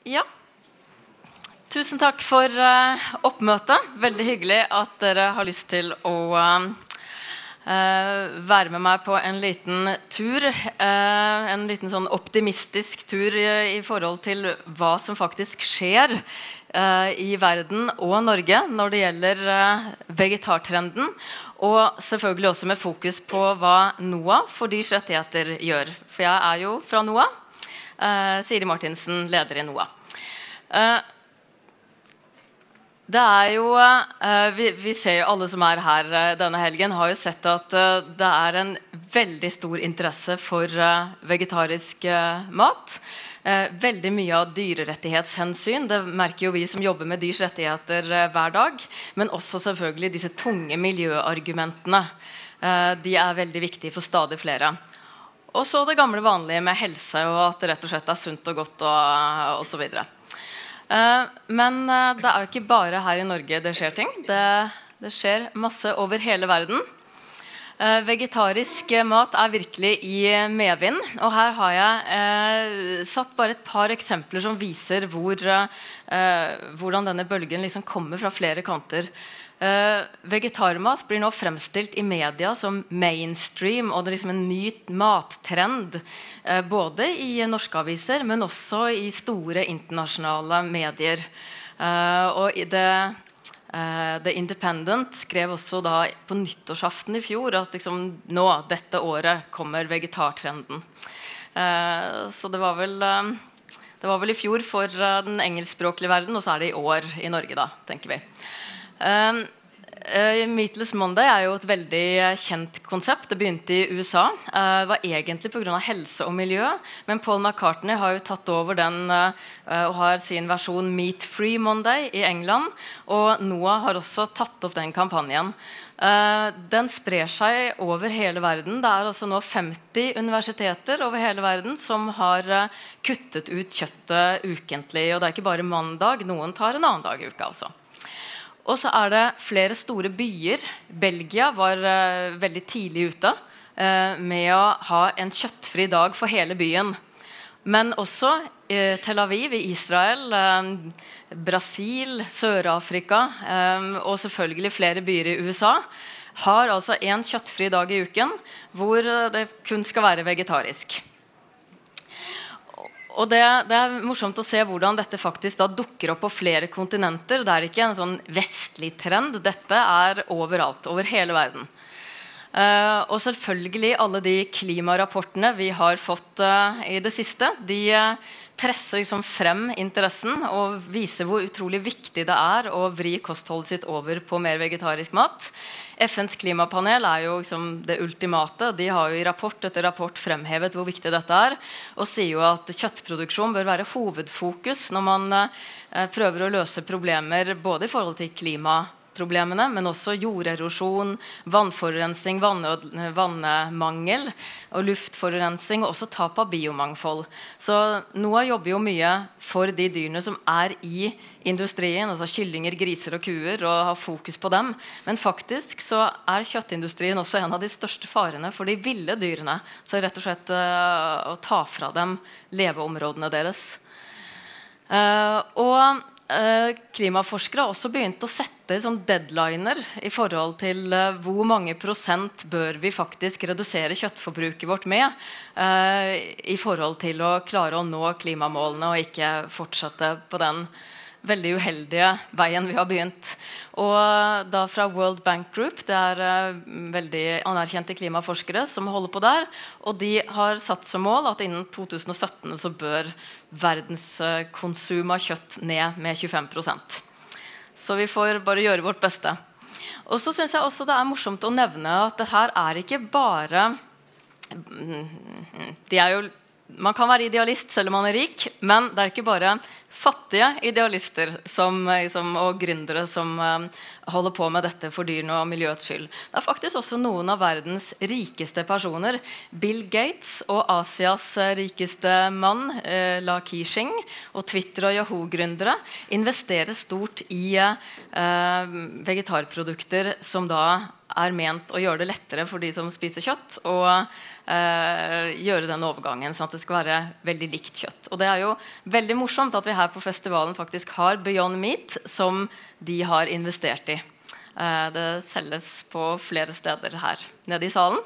Ja. Tusen takk for oppmøtet. Veldig hyggelig at dere har lyst til å være med meg på en liten tur. En liten sånn optimistisk tur i forhold til hva som faktisk skjer i verden og Norge når det gjelder vegetartrenden. Og selvfølgelig også med fokus på hva NOAH for dyrs rettigheter gjør. For jeg jo fra NOAH. Siri Martinsen, leder i NOAH. Det jo vi ser jo alle som her denne helgen har jo sett at det en veldig stor interesse for vegetarisk mat. Veldig mye av dyrerettighetshensyn, det merker jo vi som jobber med dyrs rettigheter hver dag, men også selvfølgelig disse tunge miljøargumentene. De veldig viktige for stadig flere. Og så det gamle vanlige med helse og at det rett og slett sunt og godt og så videre. Men det jo ikke bare her i Norge det skjer ting. Det skjer masse over hele verden. Vegetarisk mat virkelig i medvind. Og her har jeg satt bare et par eksempler som viser hvordan denne bølgen liksom kommer fra flere kanter. Vegetarmat blir nå fremstilt i media som mainstream, og det liksom en ny mattrend, både i norske aviser, men også i store internasjonale medier. Og The Independent skrev også da på nyttårsaften i fjor at liksom, nå, dette året, kommer vegetartrenden. Så det var vel i fjor for den engelskspråklige verden, og så det i år i Norge da, tenker vi. Meatless Monday jo et veldig kjent konsept. Det begynte i USA. Det var egentlig på grunn av helse og miljø, men Paul McCartney har jo tatt over den og har sin versjon Meat Free Monday i England, og NOAH har også tatt opp den kampanjen. Den sprer seg over hele verden. Det altså nå 50 universiteter over hele verden som har kuttet ut kjøttet ukentlig, og det ikke bare mandag, noen tar en annen dag i uka også. Og så det flere store byer. Belgia var veldig tidlig ute med å ha en kjøttfri dag for hele byen. Men også Tel Aviv i Israel, Brasil, Sør-Afrika og selvfølgelig flere byer i USA har altså en kjøttfri dag i uken hvor det kun skal være vegetarisk. Og det morsomt å se hvordan dette faktisk da dukker opp på flere kontinenter. Det ikke en sånn vestlig trend. Dette overalt, over hele verden. Og selvfølgelig alle de klimarapportene vi har fått i det siste, de presser liksom frem interessen og viser hvor utrolig viktig det å vri kostholdet sitt over på mer vegetarisk mat. FNs klimapanel jo liksom det ultimate. De har jo i rapport etter rapport fremhevet hvor viktig dette og sier jo at kjøttproduksjon bør være hovedfokus når man prøver å løse problemer både i forhold til klimaproblemene, men også jorderosjon, vannforurensning, vannmangel og luftforurensning, og også tap av biomangfold. Så NOAH jobber jo mye for de dyrene som i industrien, altså kyllinger, griser og kuer, og har fokus på dem. Men faktisk så kjøttindustrien også en av de største farene for de ville dyrene, så rett og slett å ta fra dem leveområdene deres. Og klimaforskere har også begynt å sette sånn deadliner i forhold til hvor mange prosent bør vi faktisk redusere kjøttforbruket vårt med i forhold til å klare å nå klimamålene og ikke fortsette på den veldig uheldige veien vi har begynt. Og da fra World Bank Group, det veldig anerkjente klimaforskere som holder på der, og de har satt som mål at innen 2017 så bør verdens konsum av kjøtt ned med 25%. Så vi får bare gjøre vårt beste. Og så synes jeg også det morsomt å nevne at det her ikke bare man kan være idealist selv om man rik, men det ikke bare fattige idealister og gründere som holder på med dette for dyrene og miljøets skyld. Det faktisk også noen av verdens rikeste personer. Bill Gates og Asias rikeste mann, La Keqiang, og Twitter- og Yahoo-gründere investerer stort i vegetarprodukter som da ment å gjøre det lettere for de som spiser kjøtt, og gjøre den overgangen sånn at det skal være veldig likt kjøtt. Og det jo veldig morsomt at vi her på festivalen faktisk har Beyond Meat, som de har investert i. Det selges på flere steder her nede i salen.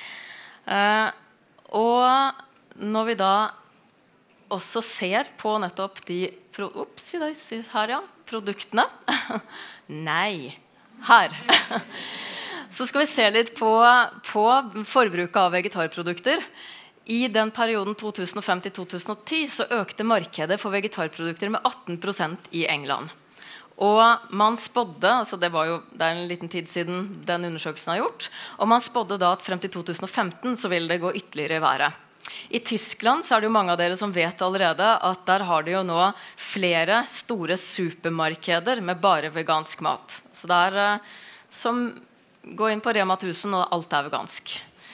Og når vi da også ser på nettopp de produktene Nei, her så skal vi se litt på forbruket av vegetarprodukter. I den perioden 2005 til 2010 så økte markedet for vegetarprodukter med 18% i England. Og man spådde, altså det en liten tid siden den undersøkelsen har gjort, og man spådde da at frem til 2015 så ville det gå ytterligere i været. I Tyskland så det jo mange av dere som vet allerede at der har de jo nå flere store supermarkeder med bare vegansk mat. Så det som gå inn på Rema 1000 og alt vegansk.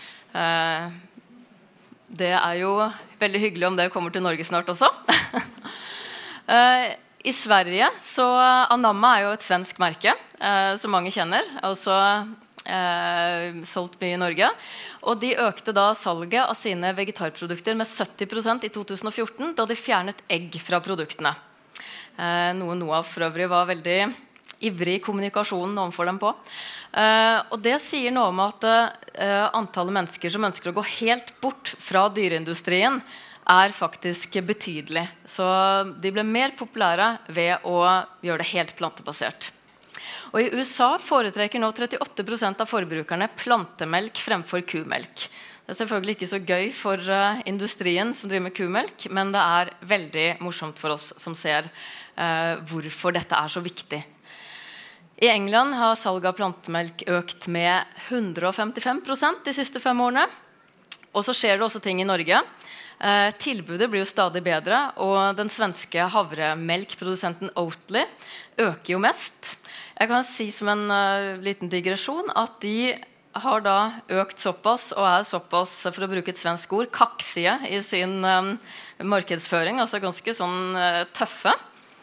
Det jo veldig hyggelig om det kommer til Norge snart også. I Sverige så Anamma jo et svensk merke som mange kjenner, også solgt mye i Norge. Og de økte da salget av sine vegetarprodukter med 70% i 2014, da de fjernet egg fra produktene. Noe Noah for øvrig var veldig ivrig i kommunikasjonen overfor dem på. Og det sier noe om at antallet mennesker som ønsker å gå helt bort fra dyreindustrien faktisk betydelig. Så de ble mer populære ved å gjøre det helt plantebasert. Og i USA foretrekker nå 38% av forbrukerne plantemelk fremfor kumelk. Det selvfølgelig ikke så gøy for industrien som driver med kumelk, men det veldig morsomt for oss som ser hvorfor dette så viktig. I England har salget av plantemelk økt med 155% de siste 5 årene. Og så skjer det også ting i Norge. Tilbudet blir jo stadig bedre, og den svenske havremelkprodusenten Oatly øker jo mest. Jeg kan si som en liten digresjon at de har da økt såpass, og såpass, for å bruke et svensk ord, kaksige i sin markedsføring, altså ganske sånn tøffe.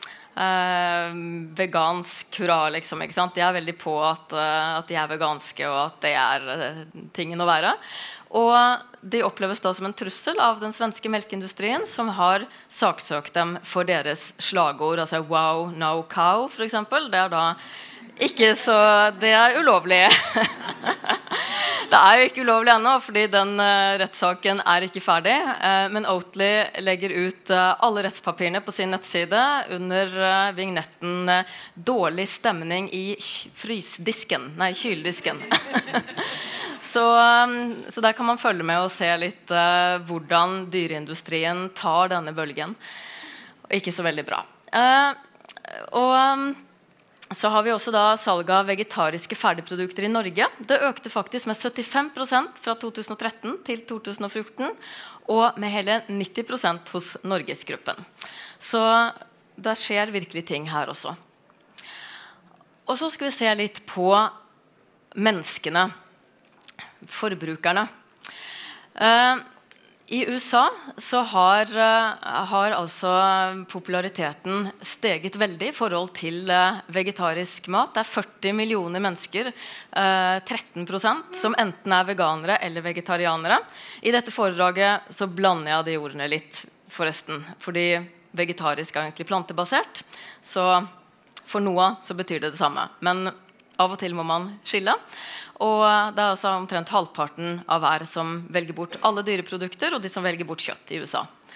Vegansk hurra liksom, ikke sant? De veldig på at de veganske og at det tingen å være, og de oppleves da som en trussel av den svenske melkeindustrien som har saksøkt dem for deres slagord, altså wow, no cow for eksempel. Det da ikke så, det ulovlig. Det jo ikke ulovlig ennå, fordi den rettssaken ikke ferdig, men Oatly legger ut alle rettspapirene på sin nettside under vignetten «Dårlig stemning i kyldisken». Så der kan man følge med og se litt hvordan dyreindustrien tar denne bølgen. Ikke så veldig bra. Så har vi også da salget av vegetariske ferdigprodukter i Norge. Det økte faktisk med 75% fra 2013 til 2014, og med hele 90% hos Norgesgruppen. Så det skjer virkelig ting her også. Og så skal vi se litt på menneskene, forbrukerne. I USA så har altså populariteten steget veldig i forhold til vegetarisk mat. Det 40 millioner mennesker, 13%, som enten veganere eller vegetarianere. I dette foredraget så blander jeg de ordene litt, forresten, fordi vegetarisk egentlig plantebasert, så for noe så betyr det det samme. Men av og til må man skille. Og det også omtrent halvparten av hver som velger bort alle dyreprodukter, og de som velger bort kjøtt i USA.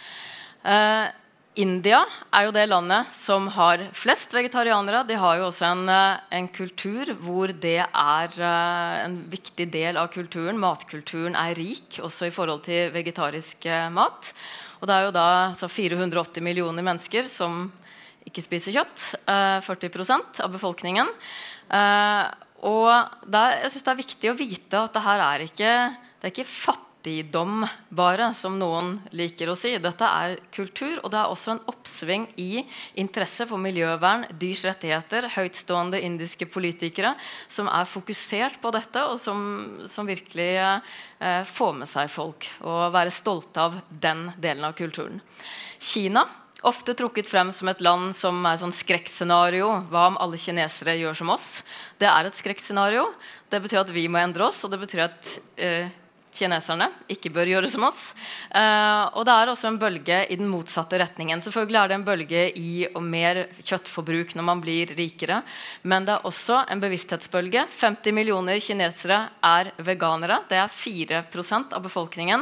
India jo det landet som har flest vegetarianere. De har jo også en kultur hvor det en viktig del av kulturen. Matkulturen rik, også i forhold til vegetarisk mat. Og det jo da 480 millioner mennesker som ikke spiser kjøtt, 40% av befolkningen. Og jeg synes det viktig å vite at det her det ikke fattigdom bare, som noen liker å si. Dette kultur, og det også en oppsving i interesse for miljøvern, dyrs rettigheter, høytstående indiske politikere som fokusert på dette, og som virkelig får med seg folk, og være stolte av den delen av kulturen. Kina ofte trukket frem som et land som sånn skrekkscenario. Hva om alle kinesere gjør som oss? Det et skrekkscenario. Det betyr at vi må endre oss, og det betyr at kineserne ikke bør gjøre som oss. Og det også en bølge i den motsatte retningen. Selvfølgelig det en bølge i og mer kjøttforbruk når man blir rikere, men det også en bevissthetsbølge. 50 millioner kinesere veganere. Det 4% av befolkningen.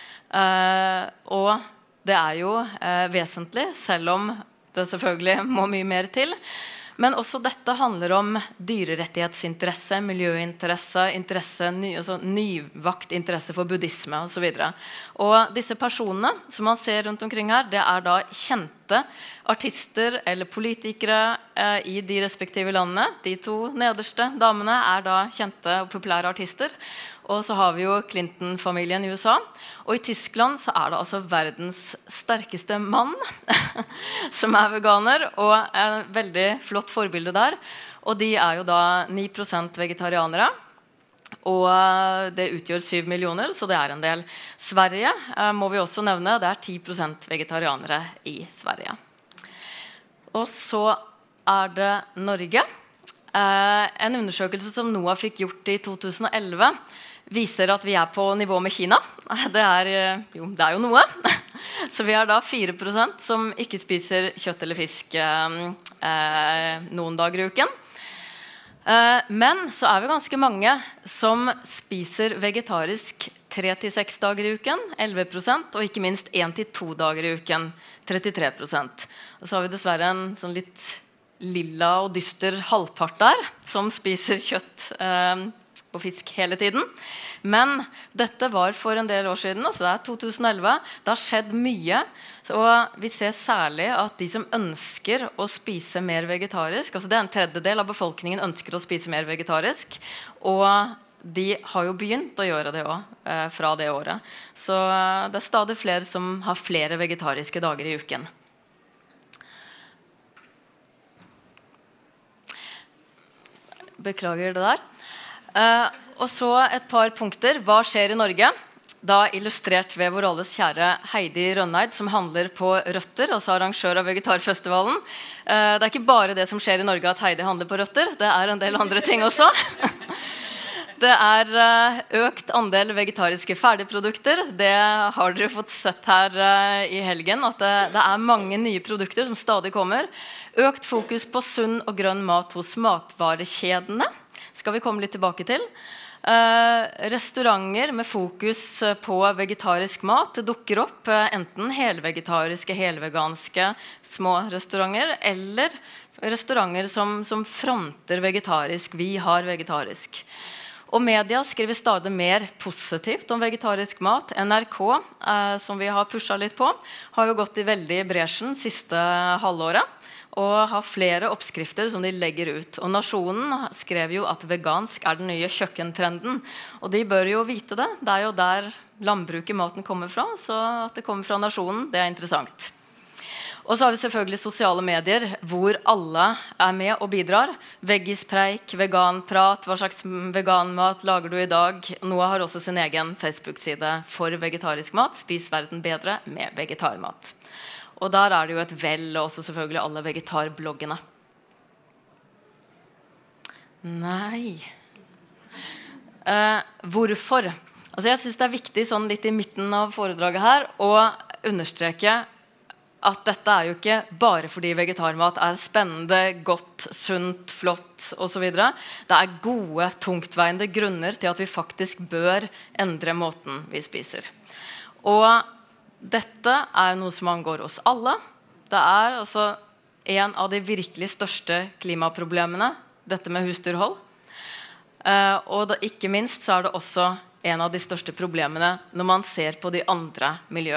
Og det jo vesentlig, selv om det selvfølgelig må mye mer til. Men også dette handler om dyrerettighetsinteresse, miljøinteresse, nyvakt interesse for buddhisme og så videre. Og disse personene som man ser rundt omkring her, det da kjente artister eller politikere i de respektive landene. De to nederste damene da kjente og populære artister. Og så har vi jo Clinton-familien i USA. Og i Tyskland så det altså verdens sterkeste mann som veganer, og veldig flott forbilde der. Og de jo da 9% vegetarianere. Og det utgjør 7 millioner, så det en del. Sverige må vi også nevne, det 10% vegetarianere i Sverige. Og så det Norge. En undersøkelse som NOAH fikk gjort i 2011 viser at vi på nivå med Kina. Det jo noe. Så vi da 4% som ikke spiser kjøtt eller fisk noen dager i uken. Men så vi ganske mange som spiser vegetarisk 3-6 dager i uken, 11%, og ikke minst 1-2 dager i uken, 33%. Og så har vi dessverre en sånn litt lilla og dyster halvpart der, som spiser kjøtt og fisk hele tiden. Men dette var for en del år siden, altså det 2011. Det har skjedd mye, og vi ser særlig at de som ønsker å spise mer vegetarisk, altså det en tredjedel av befolkningen ønsker å spise mer vegetarisk, og de har jo begynt å gjøre det også fra det året. Så det stadig flere som har flere vegetariske dager i uken. Beklager det der. Og så et par punkter. Hva skjer i Norge? Da illustrert ved vår alles kjære Heidi Rønneid, som handler på Røtter, altså arrangør av Vegetarfestivalen. Det ikke bare det som skjer i Norge at Heidi handler på Røtter, det en del andre ting også. Det økt andel vegetariske ferdigprodukter. Det har dere fått sett her i helgen, at det mange nye produkter som stadig kommer. Økt fokus på sunn og grønn mat hos matvarekjedene. Skal vi komme litt tilbake til. Restauranter med fokus på vegetarisk mat dukker opp, enten helvegetariske, helveganske små restauranter, eller restauranter som fronter vegetarisk. Vi har vegetarisk. Og media skriver stadig mer positivt om vegetarisk mat. NRK, som vi har pushet litt på, har jo gått i veldig bresjen siste halvåret, og har flere oppskrifter som de legger ut. Og Nasjonen skrev jo at vegansk den nye kjøkkentrenden. Og de bør jo vite det. Det jo der landbruket maten kommer fra, så at det kommer fra Nasjonen, det interessant. Og så har vi selvfølgelig sosiale medier, hvor alle med og bidrar. Veggispreik, veganprat, hva slags veganmat lager du i dag? Noah har også sin egen Facebook-side for vegetarisk mat. Spis verden bedre med vegetarmat. Og der det jo et vel, og også selvfølgelig alle vegetarbloggene. Nei. Hvorfor? Altså jeg synes det viktig sånn litt i midten av foredraget her å understreke at dette jo ikke bare fordi vegetarmat spennende, godt, sunt, flott og så videre. Det gode, tungtveiende grunner til at vi faktisk bør endre måten vi spiser. Og dette noe som angår oss alle. Det altså en av de virkelig største klimaproblemene, dette med husdyrhold. Og ikke minst så det også en av de største problemene når man ser på de andre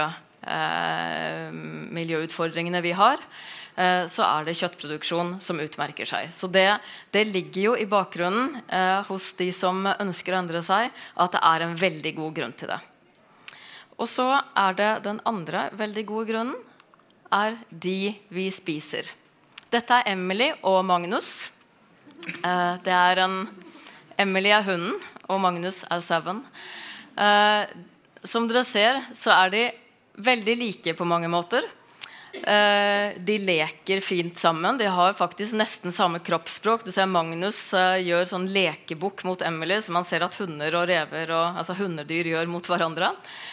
miljøutfordringene vi har, så det kjøttproduksjon som utmerker seg. Så det ligger jo i bakgrunnen hos de som ønsker å endre seg, at det en veldig god grunn til det. Og så det den andre veldig gode grunnen, de vi spiser. Dette Emily og Magnus. Det Emily hunden, og Magnus Seven. Som dere ser, så de veldig like på mange måter. De leker fint sammen. De har faktisk nesten samme kroppsspråk. Du ser Magnus gjør sånn lekebukk mot Emily, som man ser at hunder og rever, altså hundedyr, gjør mot hverandre.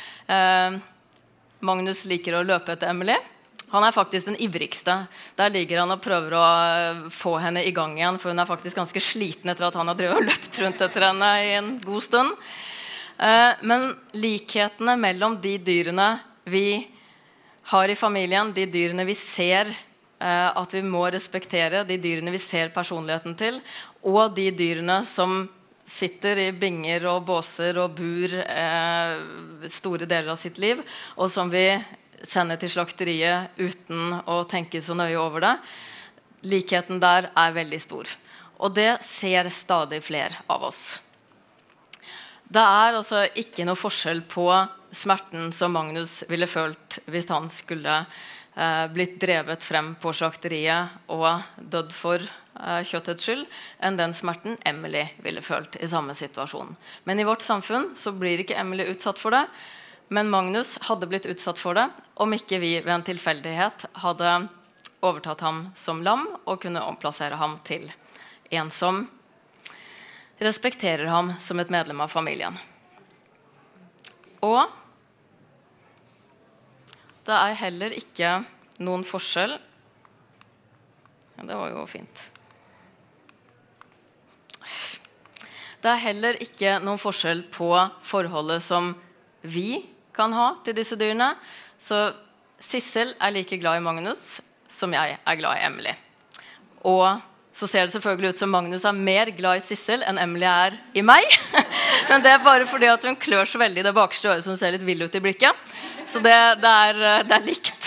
Magnus liker å løpe etter Emily. Han faktisk den ivrigste. Der ligger han og prøver å få henne i gang igjen, for hun faktisk ganske sliten etter at han har drevet og løpt rundt etter henne i en god stund. Men likhetene mellom de dyrene vi har i familien, de dyrene vi ser at vi må respektere, de dyrene vi ser personligheten til, og de dyrene som sitter i binger og båser og bur store deler av sitt liv, og som vi sender til slakteriet uten å tenke så nøye over det. Likheten der veldig stor. Og det ser stadig flere av oss. Det altså ikke noe forskjell på smerten som Magnus ville følt hvis han skulle blitt drevet frem på slakteriet og dødd for kjøttets skyld, enn den smerten Emily ville følt i samme situasjon. Men i vårt samfunn så blir ikke Emily utsatt for det, men Magnus hadde blitt utsatt for det om ikke vi ved en tilfeldighet hadde overtatt ham som lam og kunne omplassere ham til en som respekterer ham som et medlem av familien. Og det heller ikke noen forskjell. Ja, det var jo fint. Det heller ikke noen forskjell på forholdet som vi kan ha til disse dyrene. Så Sissel like glad i Magnus som jeg glad i Emily. Og så ser det selvfølgelig ut som Magnus mer glad i Sissel enn Emily i meg. Men det bare fordi at hun klør så veldig i det bakerste øret som ser litt vill ut i blikket. Så det likt.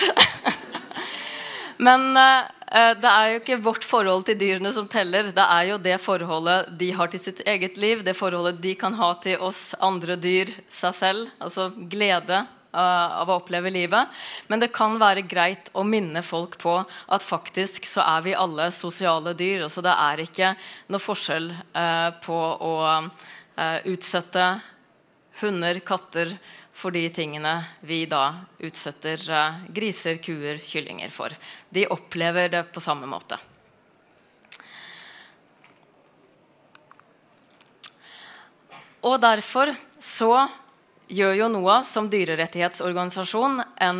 Men det jo ikke vårt forhold til dyrene som teller. Det jo det forholdet de har til sitt eget liv, det forholdet de kan ha til oss andre dyr, seg selv, altså glede av å oppleve livet. Men det kan være greit å minne folk på at faktisk så vi alle sosiale dyr. Altså det ikke noe forskjell på å utsette hunder, katter for de tingene vi da utsetter griser, kuer, kyllinger for. De opplever det på samme måte. Og derfor så gjør jo NOAH som dyrerettighetsorganisasjon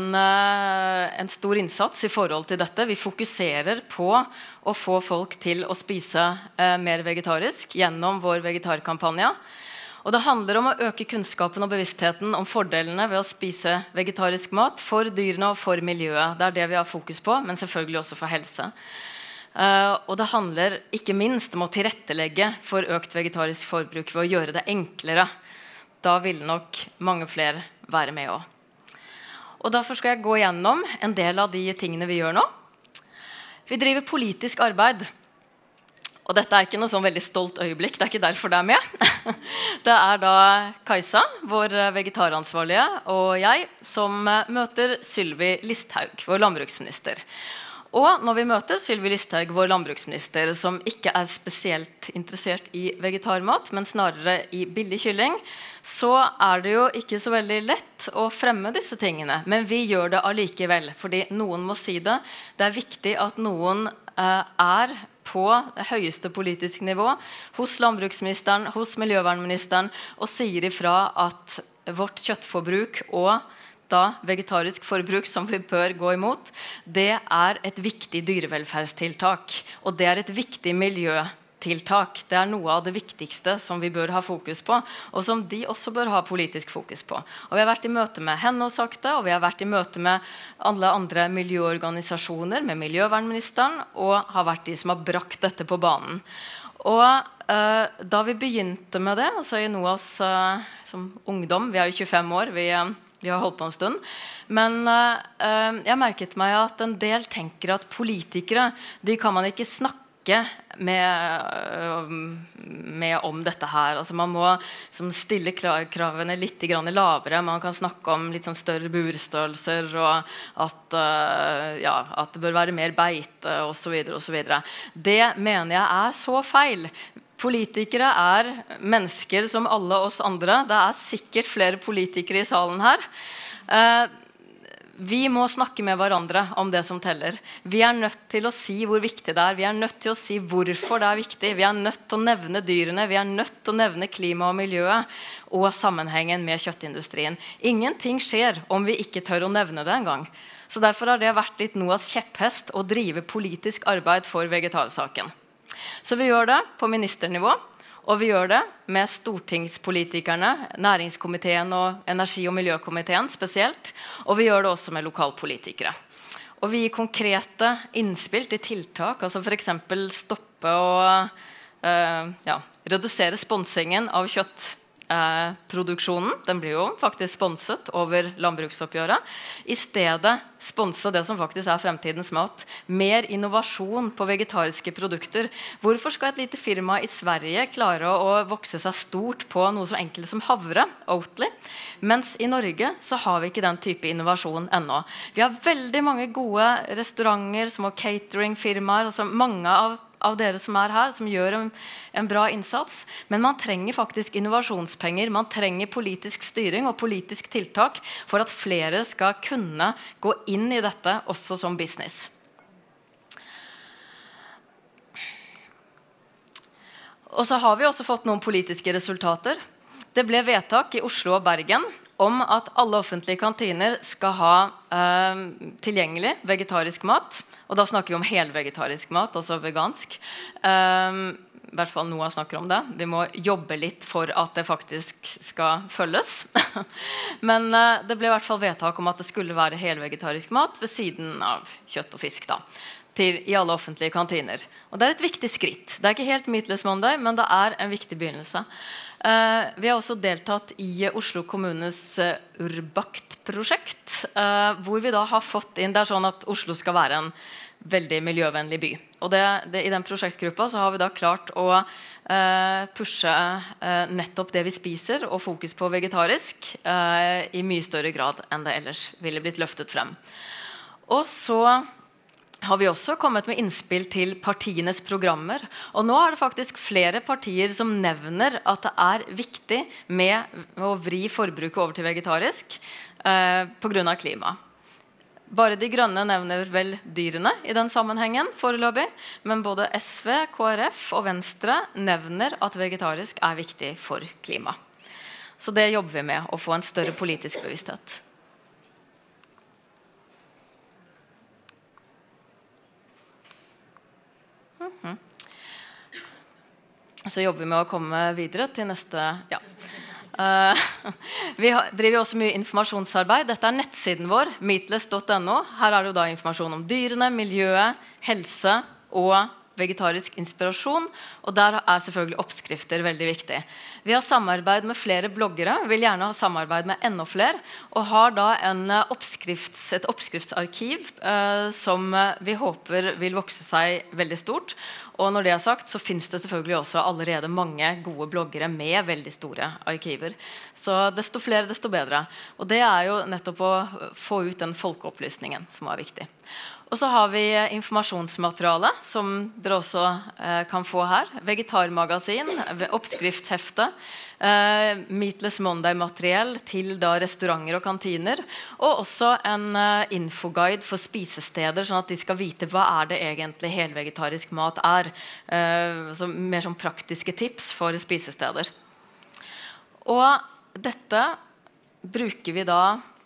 en stor innsats i forhold til dette. Vi fokuserer på å få folk til å spise mer vegetarisk gjennom vår vegetarkampanje. Og det handler om å øke kunnskapen og bevisstheten om fordelene ved å spise vegetarisk mat for dyrene og for miljøet. Det det vi har fokus på, men selvfølgelig også for helse. Og det handler ikke minst om å tilrettelegge for økt vegetarisk forbruk ved å gjøre det enklere. Da vil nok mange flere være med også. Og derfor skal jeg gå gjennom en del av de tingene vi gjør nå. Vi driver politisk arbeid. Og dette ikke noe sånn veldig stolt øyeblikk, det ikke derfor det med. Det da Kajsa, vår vegetaransvarlige, og jeg som møter Sylvi Listhaug, vår landbruksminister. Og når vi møter Sylvi Listhaug, vår landbruksminister, som ikke spesielt interessert i vegetarmat, men snarere i billig kylling, så det jo ikke så veldig lett å fremme disse tingene. Men vi gjør det allikevel, fordi noen må si det. Det viktig at noen på det høyeste politiske nivå, hos landbruksministeren, hos miljøvernministeren, og sier ifra at vårt kjøttforbruk og da vegetarisk forbruk som vi bør gå imot, det et viktig dyrevelferdstiltak, og det et viktig miljøtiltak. Det noe av det viktigste som vi bør ha fokus på, og som de også bør ha politisk fokus på. Og vi har vært i møte med henne og sagt det, og vi har vært i møte med alle andre miljøorganisasjoner, med miljøvernministeren, og har vært de som har brakt dette på banen. Og da vi begynte med det, altså i NOAHs som ungdom, vi jo 25 år, vi har holdt på en stund, men jeg merket meg at en del tenker at politikere, de kan man ikke snakke med om dette her. Altså man må stille kravene litt lavere. Man kan snakke om litt sånn større burstørrelser, og at det bør være mer beite, og så videre, og så videre. Det mener jeg så feil. Politikere mennesker som alle oss andre. Det sikkert flere politikere i salen her. vi må snakke med hverandre om det som teller. Vi nødt til å si hvor viktig det vi nødt til å si hvorfor det viktig. Vi nødt til å nevne dyrene, vi nødt til å nevne klima og miljøet og sammenhengen med kjøttindustrien. Ingenting skjer om vi ikke tør å nevne det en gang. Så derfor har det vært litt NOAHs kjepphest å drive politisk arbeid for vegetarsaken. Så vi gjør det på ministernivå, og vi gjør det med stortingspolitikerne, næringskomiteen og energi- og miljøkomiteen spesielt, og vi gjør det også med lokalpolitikere. Og vi gir konkrete innspill til tiltak, altså for eksempel stoppe og redusere sponsingen av kjøttproduksjonen. Den blir jo faktisk sponset over landbruksoppgjøret. I stedet sponse det som faktisk fremtidens mat. Mer innovasjon på vegetariske produkter. Hvorfor skal et lite firma i Sverige klare å vokse seg stort på noe så enkelt som havre, Oatly, mens i Norge så har vi ikke den type innovasjon ennå. Vi har veldig mange gode restauranter, små cateringfirmaer, altså mange av dere som her, som gjør en bra innsats, men man trenger faktisk innovasjonspenger, man trenger politisk styring og politisk tiltak for at flere skal kunne gå inn i dette også som business. Og så har vi også fått noen politiske resultater. Det ble vedtak i Oslo og Bergen om at alle offentlige kantiner skal ha tilgjengelig vegetarisk mat. Og da snakker vi om helvegetarisk mat, altså vegansk. I hvert fall NOAH snakker om det. Vi må jobbe litt for at det faktisk skal følges. Men det ble i hvert fall vedtak om at det skulle være helvegetarisk mat ved siden av kjøtt og fisk da, i alle offentlige kantiner. Og det et viktig skritt. Det ikke helt Meatless Monday, men det en viktig begynnelse. Vi har også deltatt i Oslo kommunes Urbakt-prosjekt, hvor vi da har fått inn, det sånn at Oslo skal være en veldig miljøvennlig by. Og i den prosjektgruppa så har vi da klart å pushe nettopp det vi spiser og fokus på vegetarisk i mye større grad enn det ellers ville blitt løftet frem. Og så har vi også kommet med innspill til partienes programmer. Og nå det faktisk flere partier som nevner at det viktig med å vri forbruket over til vegetarisk på grunn av klima. Bare de grønne nevner vel dyrene i den sammenhengen foreløpig, men både SV, KrF og Venstre nevner at vegetarisk viktig for klima. Så det jobber vi med, å få en større politisk bevissthet. Så jobber vi med å komme videre til neste, vi driver også mye informasjonsarbeid. Dette nettsiden vår, meatless.no. Her det jo da informasjon om dyrene, miljøet, helse og vegetarisk inspirasjon, og der selvfølgelig oppskrifter veldig viktig. Vi har samarbeid med flere bloggere, vil gjerne ha samarbeid med enda flere, og har da et oppskriftsarkiv som vi håper vil vokse seg veldig stort. Og når det sagt, så finnes det selvfølgelig også allerede mange gode bloggere med veldig store arkiver. Så desto flere, desto bedre. Og det jo nettopp å få ut den folkeopplysningen som viktig. Og så har vi informasjonsmateriale som dere også kan få her. Vegetarmagasin, oppskriftshefte, Meatless Monday-materiell til da restauranter og kantiner, og også en infoguide for spisesteder, sånn at de skal vite hva det egentlig helvegetarisk mat så mer som praktiske tips for spisesteder. Og dette bruker vi da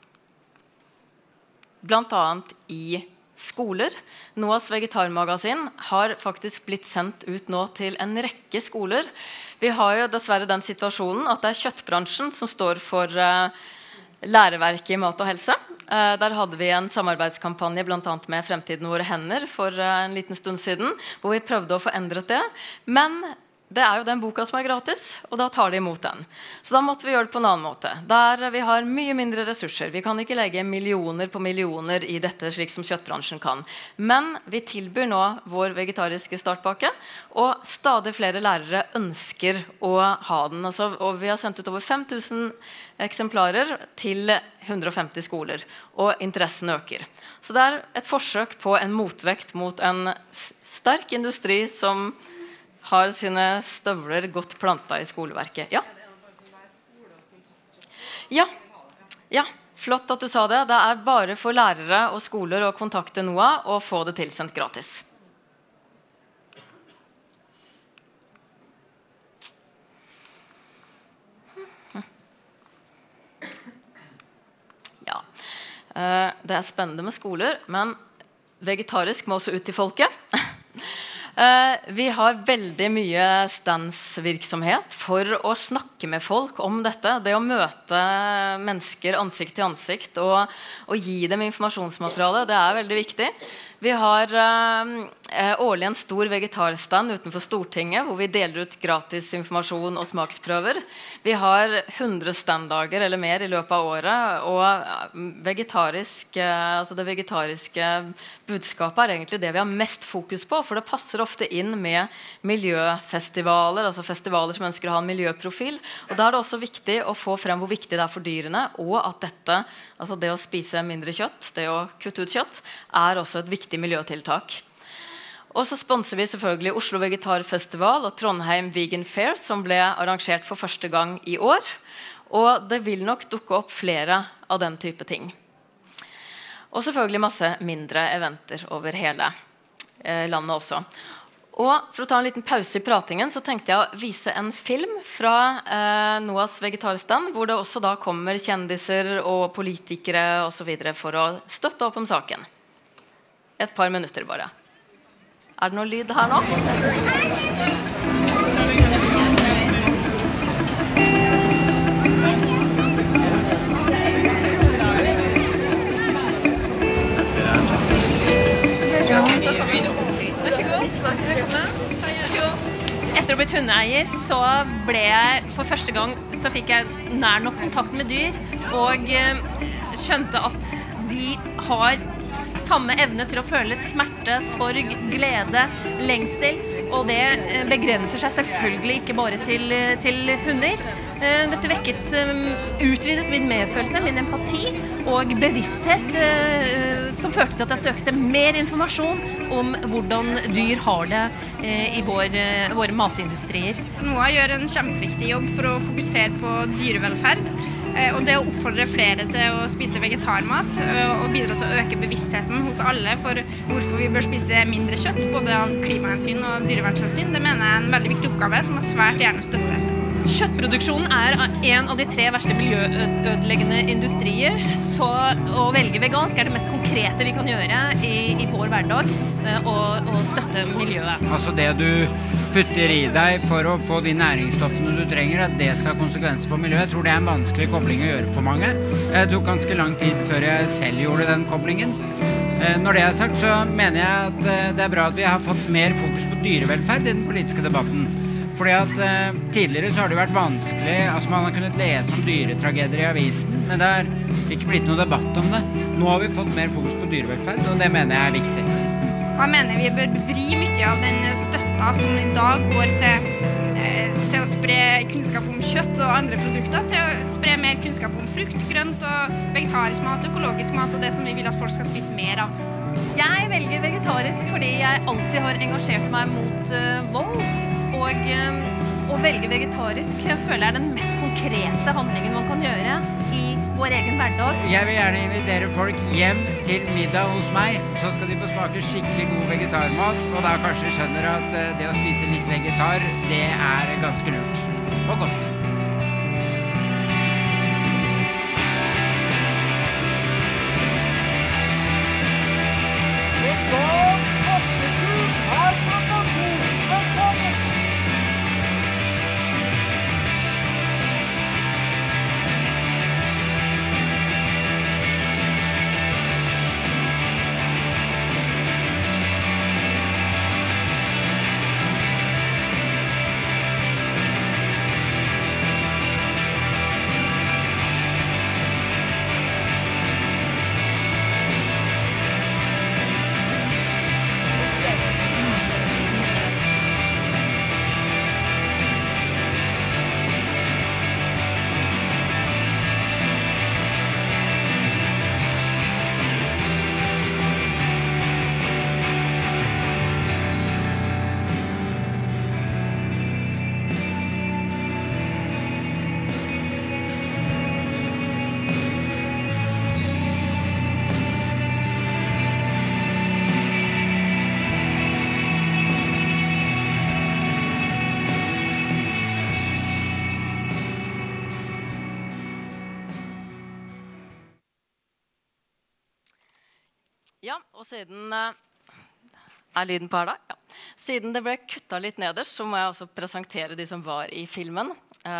blant annet i skoler. NOAHs vegetarmagasin har faktisk blitt sendt ut nå til en rekke skoler. Vi har jo dessverre den situasjonen at det kjøttbransjen som står for læreverket i mat og helse. Der hadde vi en samarbeidskampanje blant annet med Fremtiden våre hender for en liten stund siden, hvor vi prøvde å få endret det. Men det jo den boka som gratis, og da tar de imot den. Så da måtte vi gjøre det på en annen måte. Der vi har mye mindre ressurser. Vi kan ikke legge millioner på millioner i dette slik som kjøttbransjen kan. Men vi tilbyr nå vår vegetariske startpakke, og stadig flere lærere ønsker å ha den. Og vi har sendt ut over 5000 eksemplarer til 150 skoler, og interessen øker. Så det et forsøk på en motvekt mot en sterk industri som har sine støvler godt plantet i skoleverket. Ja, Flott at du sa det. Det bare for lærere og skoler å kontakte NOAH og få det tilsendt gratis. Ja, det spennende med skoler, men vegetarisk må også ut til folket. Vi har veldig mye standsvirksomhet for å snakke med folk om dette. Det å møte mennesker ansikt til ansikt og gi dem informasjonsmateriale, det veldig viktig. Vi har årlig en stor vegetarstand utenfor Stortinget, hvor vi deler ut gratis informasjon og smaksprøver. Vi har 100 standdager eller mer i løpet av året, og det vegetariske budskapet egentlig det vi har mest fokus på, for det passer ofte inn med miljøfestivaler, altså festivaler som ønsker å ha en miljøprofil. Og da det også viktig å få frem hvor viktig det for dyrene, og at dette, altså det å spise mindre kjøtt, det å kutte ut kjøtt, også et viktig miljøtiltak. Og så sponser vi selvfølgelig Oslo Vegetarfestival og Trondheim Vegan Fair, som ble arrangert for første gang i år. Og det vil nok dukke opp flere av den type ting. Og selvfølgelig masse mindre eventer over hele landet også. Og for å ta en liten pause i pratingen, så tenkte jeg å vise en film fra NOAHs vegetarstand, hvor det også da kommer kjendiser og politikere og så videre for å støtte opp om saken. Et par minutter bare. Det noe lyd her nå? Etter å bli hundeeier så ble jeg for første gang så fikk jeg nær nok kontakt med dyr og skjønte at de har samme evne til å føle smerte, sorg, glede, lengsel, og det begrenser seg selvfølgelig ikke bare til hunder. Dette utvidet min medfølelse, min empati og bevissthet, som førte til at jeg søkte mer informasjon om hvordan dyr har det i våre matindustrier. NOAH gjør en kjempeviktig jobb for å fokusere på dyrevelferd. Og det å oppfordre flere til å spise vegetarmat og bidra til å øke bevisstheten hos alle for hvorfor vi bør spise mindre kjøtt, både av klimahensyn og dyrevernshensyn, det mener jeg en veldig viktig oppgave som jeg svært gjerne støtter. Kjøttproduksjonen en av de 3 verste miljøødeleggende industrier, så å velge vegansk det mest konkrete vi kan gjøre i vår hverdag, og støtte miljøet. Altså det du putter i deg for å få de næringsstoffene du trenger, at det skal ha konsekvenser for miljøet. Jeg tror det en vanskelig kobling å gjøre for mange. Det tok ganske lang tid før jeg selv gjorde den koblingen. Når det sagt, så mener jeg at det bra at vi har fått mer fokus på dyrevelferd i den politiske debatten. Fordi at tidligere så har det vært vanskelig, altså man har kunnet lese om dyretragedier i avisen, men det har ikke blitt noe debatt om det. Nå har vi fått mer fokus på dyrevelferd, og det mener jeg viktig. Og jeg mener vi bør vri mye av den støtta som i dag går til å spre kunnskap om kjøtt og andre produkter, til å spre mer kunnskap om frukt, grønt og vegetarisk mat, økologisk mat og det som vi vil at folk skal spise mer av. Jeg velger vegetarisk fordi jeg alltid har engasjert meg mot vold. Og å velge vegetarisk føler jeg den mest konkrete handlingen man kan gjøre i vår egen hverdag. Jeg vil gjerne invitere folk hjem til middag hos meg, så skal de få smake skikkelig god vegetarmat, og da kanskje de skjønner at det å spise litt vegetar, det ganske lurt og godt. siden er lyden på her da? Ja. Siden det ble kuttet litt nederst, så må jeg også presentere de som var i filmen.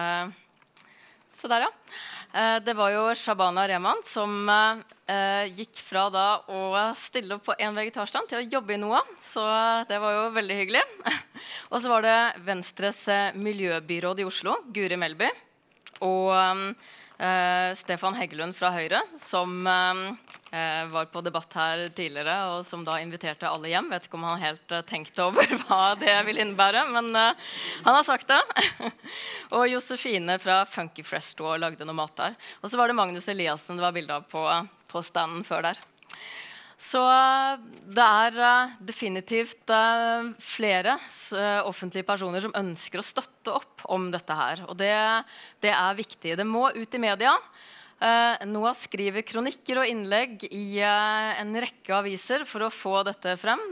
Så der, ja. Det var jo Shabana Rehman som gikk fra da å stille opp på en vegetarstand til å jobbe i NOAH, så det var jo veldig hyggelig. Og så var det Venstres miljøbyråd i Oslo, Guri Melby, og Stefan Heggelund fra Høyre, som var på debatt her tidligere, og som da inviterte alle hjem. Vet ikke om han helt tenkte over hva det vil innebære, men han har sagt det. Og Josefine fra Funky Fresh Store lagde noe mat der. Og så var det Magnus Eliassen det var bildet av på standen før der. Så det er definitivt flere offentlige personer som ønsker å støtte opp om dette her. Og det er viktig. Det må ut i media. NOAH skriver kronikker og innlegg i en rekke aviser for å få dette frem.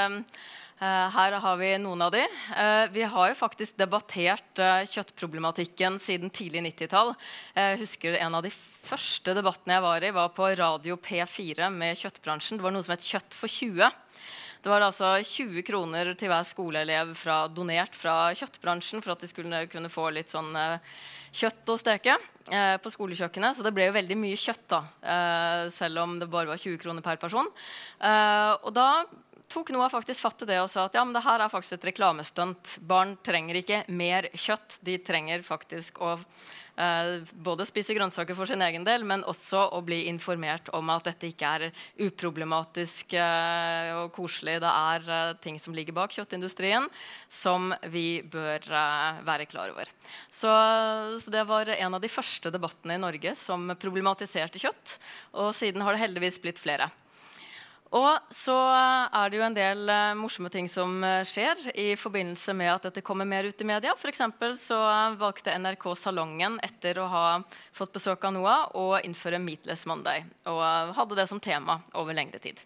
Her har vi noen av de. Vi har jo faktisk debattert kjøttproblematikken siden tidlig 90-tall. Jeg husker en av de første debattene jeg var på Radio P4 med kjøttbransjen. Det var noe som het Kjøtt for 20. Det var altså 20 kroner til hver skoleelev donert fra kjøttbransjen for at de skulle kunne få litt sånn kjøtt å steke på skolekjøkkenet. Så det ble jo veldig mye kjøtt da, selv om det bare var 20 kroner per person. Og da tok NOAH faktisk fatt i det og sa at ja, men det her er faktisk et reklamestunt. Barn trenger ikke mer kjøtt. De trenger faktisk å både spise grønnsaker for sin egen del, men også å bli informert om at dette ikke er uproblematisk og koselig. Det er ting som ligger bak kjøttindustrien som vi bør være klar over. Så det var en av de første debattene i Norge som problematiserte kjøtt, og siden har det heldigvis blitt flere. Og så er det jo en del morsomme ting som skjer i forbindelse med at dette kommer mer ut i media. For eksempel så valgte NRK Salongen etter å ha fått besøk av NOAH å innføre Meatless Monday, og hadde det som tema over lengre tid.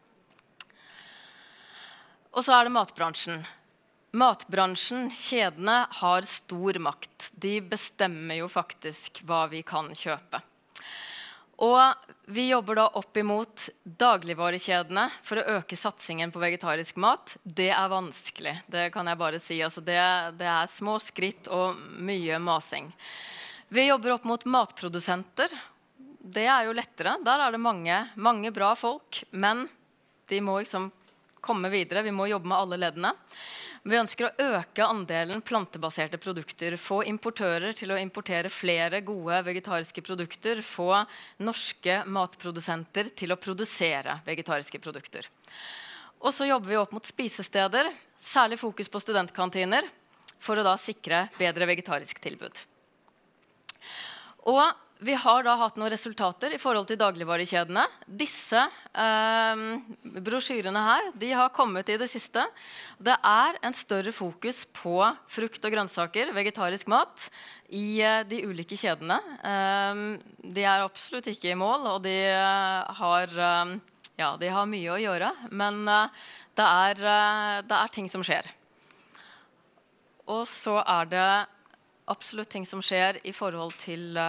Og så er det matbransjen. Matbransjen, kjedene, har stor makt. De bestemmer jo faktisk hva vi kan kjøpe. Og vi jobber da opp imot dagligvarekjedene for å øke satsingen på vegetarisk mat. Det er vanskelig, det kan jeg bare si. Altså det er små skritt og mye masing. Vi jobber opp mot matprodusenter. Det er jo lettere. Der er det mange bra folk, men de må liksom komme videre. Vi må jobbe med alle leddene. Vi ønsker å øke andelen plantebaserte produkter, få importører til å importere flere gode vegetariske produkter, få norske matprodusenter til å produsere vegetariske produkter. Og så jobber vi opp mot spisesteder, særlig fokus på studentkantiner, for å da sikre bedre vegetarisk tilbud. Og vi har da hatt noen resultater i forhold til dagligvarekjedene. Disse brosjyrene her, de har kommet i det siste. Det er en større fokus på frukt og grønnsaker, vegetarisk mat, i de ulike kjedene. De er absolutt ikke i mål, og de har mye å gjøre, men det er ting som skjer. Og så er det absolutt ting som skjer i forhold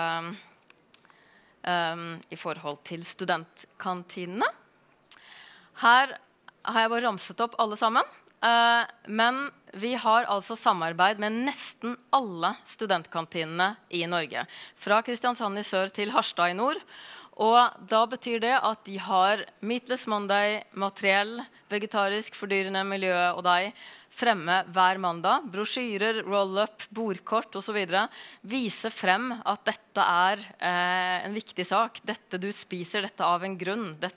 til studentkantinene. Her har jeg bare ramset opp alle sammen, men vi har altså samarbeid med nesten alle studentkantinene i Norge, fra Kristiansand i sør til Harstad i nord, og da betyr det at de har Meatless Monday, materiell, vegetarisk, fordyrende miljø og deg, fremme hver mandag, brosjyrer, roll-up, bordkort og så videre, vise frem at dette er en viktig sak. Dette du spiser, dette av en grunn. Det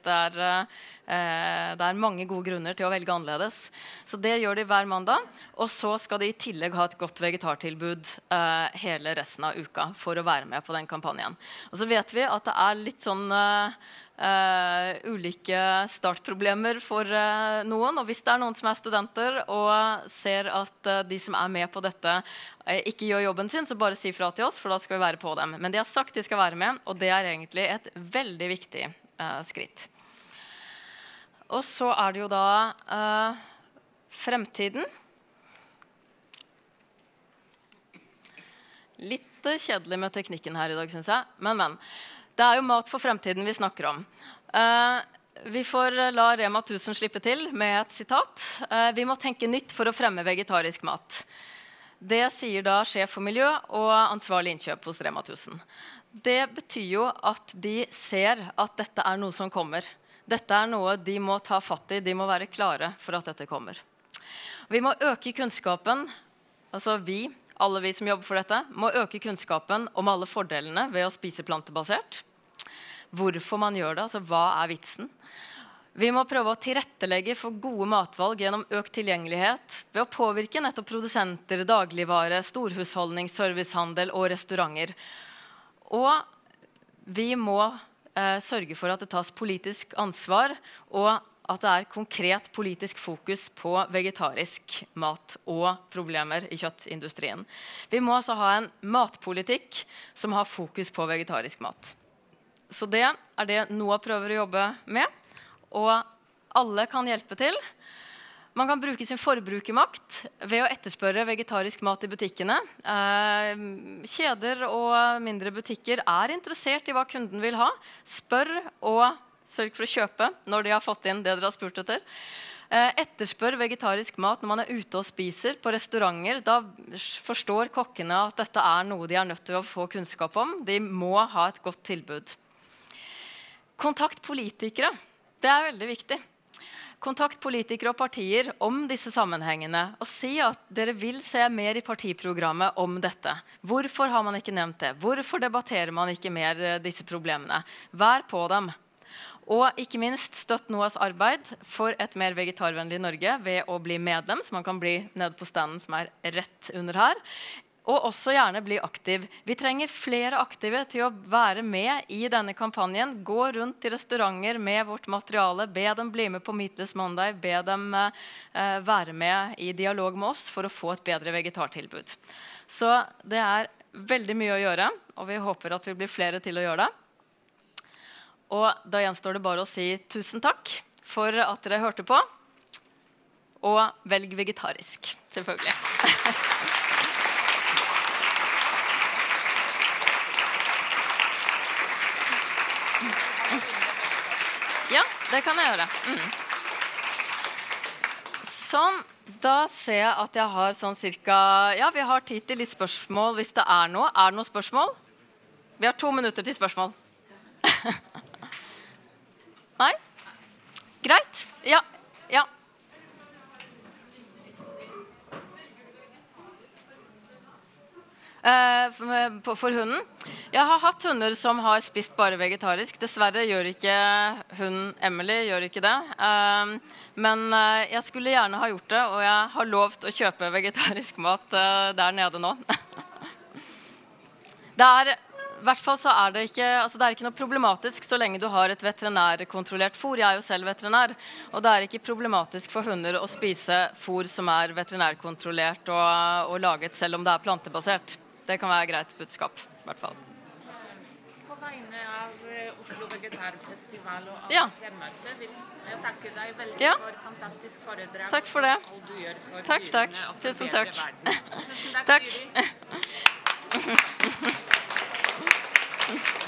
er mange gode grunner til å velge annerledes. Så det gjør de hver mandag, og så skal de i tillegg ha et godt vegetartilbud hele resten av uka for å være med på den kampanjen. Og så vet vi at det er litt sånn ulike startproblemer for noen, og hvis det er noen som er studenter og ser at de som er med på dette ikke gjør jobben sin, så bare si fra til oss, for da skal vi være på dem. Men de har sagt de skal være med, og det er egentlig et veldig viktig skritt. Og så er det jo da fremtiden. Litt kjedelig med teknikken her i dag, synes jeg, men. Det er jo mat for fremtiden vi snakker om. vi får la Rema 1000 slippe til med et sitat. Vi må tenke nytt for å fremme vegetarisk mat. Det sier da sjef for miljø og ansvarlig innkjøp hos Rema 1000. Det betyr jo at de ser at dette er noe som kommer. Dette er noe de må ta fatt i, de må være klare for at dette kommer. Vi må øke kunnskapen, altså alle vi som jobber for dette, må øke kunnskapen om alle fordelene ved å spise plantebasert. Hvorfor man gjør det, altså hva er vitsen? Vi må prøve å tilrettelegge for gode matvalg gjennom økt tilgjengelighet ved å påvirke nettopp produsenter, dagligvare, storhusholdning, servicehandel og restauranter. Og vi må sørge for at det tas politisk ansvar, og at det er konkret politisk fokus på vegetarisk mat og problemer i kjøttindustrien. Vi må altså ha en matpolitikk som har fokus på vegetarisk mat. Så det er det NOAH prøver å jobbe med, og alle kan hjelpe til. Man kan bruke sin forbrukermakt ved å etterspørre vegetarisk mat i butikkene. Kjeder og mindre butikker er interessert i hva kunden vil ha. Spør og sørg for å kjøpe når de har fått inn det dere har spurt etter. Etterspør vegetarisk mat når man er ute og spiser på restauranter. Da forstår kokkene at dette er noe de er nødt til å få kunnskap om. De må ha et godt tilbud. Kontakt politikere. Det er veldig viktig. Kontakt politikere og partier om disse sammenhengene, og si at dere vil se mer i partiprogrammet om dette. Hvorfor har man ikke nevnt det? Hvorfor debatterer man ikke mer disse problemene? Vær på dem. Og ikke minst støtt NOAHs arbeid for et mer vegetarvennlig Norge ved å bli medlem, så man kan bli nede på standen som er rett under her. Og også gjerne bli aktiv. Vi trenger flere aktive til å være med i denne kampanjen. Gå rundt i restauranter med vårt materiale. Be dem bli med på Meatless Monday. Be dem være med i dialog med oss for å få et bedre vegetartilbud. Så det er veldig mye å gjøre, og vi håper at vi blir flere til å gjøre det. Og da gjenstår det bare å si tusen takk for at dere hørte på. Og velg vegetarisk, selvfølgelig. Ja, det kan jeg gjøre. Sånn, da ser jeg at jeg har sånn cirka, ja, vi har tid til litt spørsmål hvis det er noe. Er det noe spørsmål? Vi har 2 minutter til spørsmål. Nei? Greit? Ja, ja. For hunden. Jeg har hatt hunder som har spist bare vegetarisk. Dessverre gjør ikke hunden Emily gjør ikke det. Men jeg skulle gjerne ha gjort det, og jeg har lovt å kjøpe vegetarisk mat der nede nå. I hvert fall så er det ikke, altså det er ikke noe problematisk så lenge du har et veterinærkontrollert fôr. Jeg er jo selv veterinær, og det er ikke problematisk for hunder å spise fôr som er veterinærkontrollert og laget selv om det er plantebasert. Det kan være greit budskap, I hvert fall. På vegne av Oslo Vegetarfestival og Ja. fremmøte vil jeg takke deg veldig Ja. for fantastisk foredrag. Takk for det. Og alt du gjør for Takk. dyrene og for Tusen bedre takk. verden. Tusen takk, Takk. Siri.